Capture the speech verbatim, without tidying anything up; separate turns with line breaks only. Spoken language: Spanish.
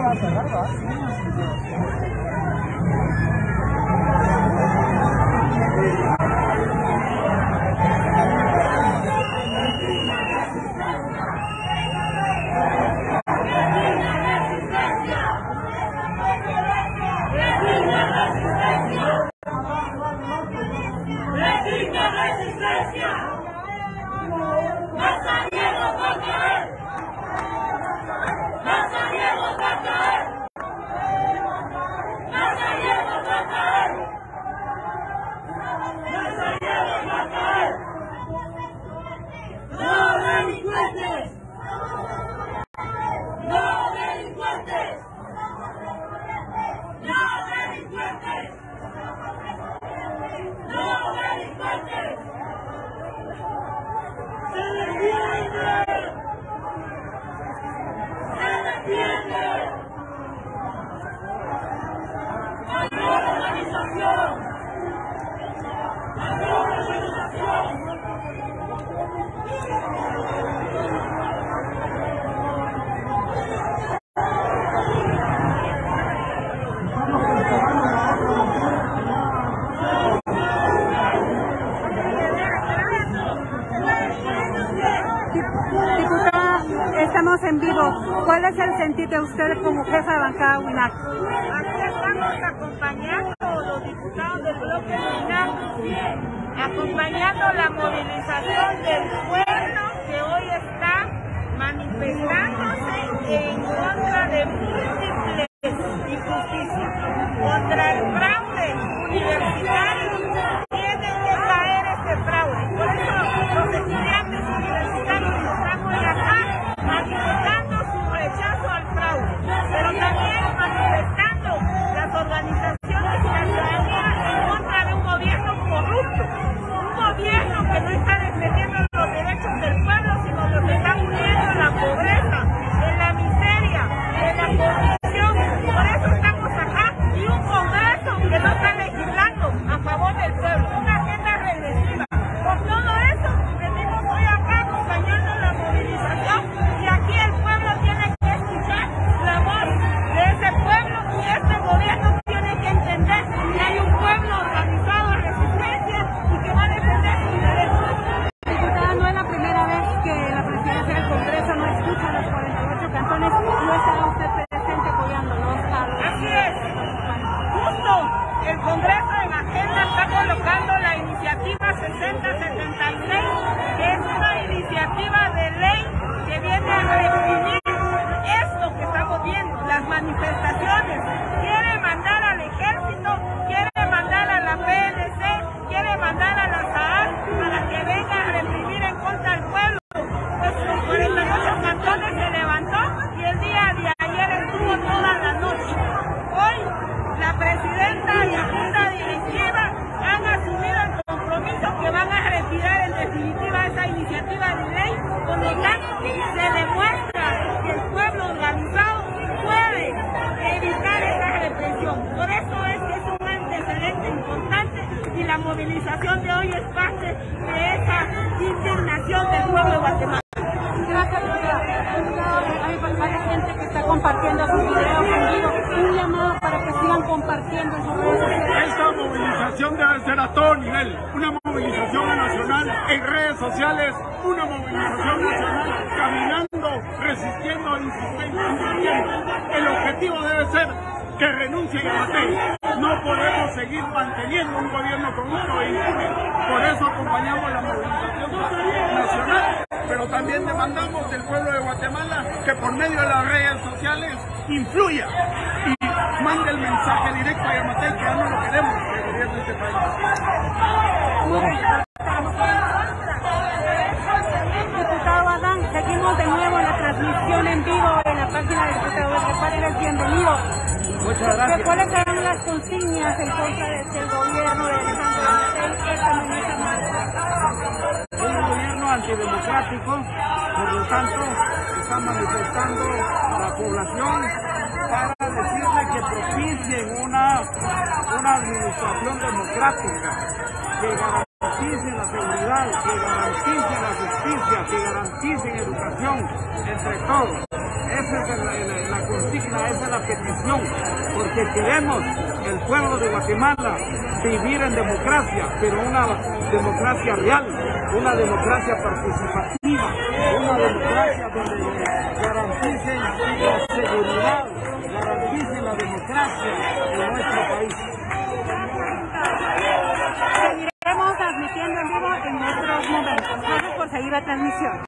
Estamos en vivo. ¿Cuál es el sentir de usted como jefa de bancada WINAC?
Aquí estamos acompañando a los diputados del bloque WINAC, acompañando la movilización del pueblo que hoy está manifestándose en contra de múltiples injusticias, contra el fraude universitario. Tiene que caer este fraude. Por eso los estudiantes universitarios están hoy acá manifestando su rechazo al fraude, pero también manifestando las organizaciones y la ciudadanía en contra de un gobierno corrupto, un gobierno que no está defendiendo los derechos del pueblo, sino los está hundiendo en la pobreza, en la miseria, en la corrupción. Por eso estamos acá, y un Congreso que no está legislando a favor del pueblo, una agenda regresiva. Por todo eso, venimos hoy acá acompañando la movilización, y aquí el pueblo tiene que escuchar la voz de ese pueblo, y este gobierno tiene que entender que hay un pueblo organizado en resistencia y que va a defender sus derechos.
Diputada, no es la primera vez que la presidencia del Congreso no escucha a los cuarenta y ocho cantones, no está usted presente apoyándolos a los...
Así es. Justo el Congreso en agenda está colocando la iniciativa sesenta setenta y seis, que es una iniciativa de ley que viene a reprimir esto que estamos viendo, las manifestaciones. Quiere mandar al ejército, quiere mandar a la P N C, quiere mandar a la S A A para que venga a reprimir en contra del pueblo. Pues los cuarenta y ocho cantones se levantó y el día de ayer estuvo toda la noche. Hoy la presidenta y la junta directiva han asumido el compromiso que van a retirar en definitiva esa iniciativa de ley. Por lo tanto, se demuestra que el pueblo organizado puede evitar esa represión. Por eso es que es un antecedente importante, y la movilización de hoy es parte de esa indignación del pueblo de Guatemala.
Gracias, diputada. Hay varias gente que está compartiendo sus videos en vivo. Un llamado para que sigan compartiendo en sus redes sociales.
Esta movilización debe ser a todo nivel, una movilización nacional en redes sociales, una movilización nacional caminando, resistiendo, insistiendo, insistiendo. El objetivo debe ser que renuncien a Matei. No podemos seguir manteniendo un gobierno corrupto e impune. Por eso acompañamos la movilización nacional, pero también demandamos del pueblo de Guatemala que por medio de las redes sociales influya y mande el mensaje directo a Yamatei que ya no lo queremos que el gobierno de este país.
Diputado Adán, seguimos de nuevo en la transmisión en vivo en la página del diputado Guatemala. Eres bienvenido.
Muchas gracias.
¿Cuáles serán las consignas en contra del gobierno de Alejandro Yamatei esta mañana?
Es un gobierno antidemocrático, por lo tanto está manifestando a la población para decirle que propicien una, una administración democrática, que garantice la seguridad, que garantice la justicia, que garantice educación entre todos.
Esa es la, la, la consigna, esa es la petición, porque queremos, el pueblo de Guatemala, vivir en democracia, pero una democracia real, una democracia participativa, una democracia donde garanticen la seguridad, garanticen la democracia en nuestro país.
Seguiremos transmitiendo en vivo en otros momentos. Gracias por seguir la transmisión.